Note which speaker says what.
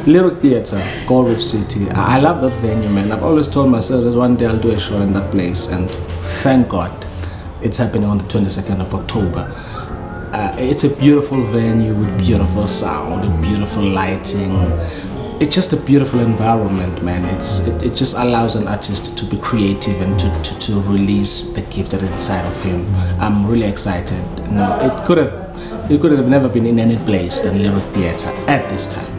Speaker 1: Lyric Theatre, Galway City. I love that venue, man. I've always told myself that one day I'll do a show in that place, and thank God it's happening on the 22nd of October. It's a beautiful venue with beautiful sound and beautiful lighting. It's just a beautiful environment, man. It just allows an artist to be creative and to release the gift that is inside of him. I'm really excited. No, it could have never been in any place than Lyric Theatre at this time.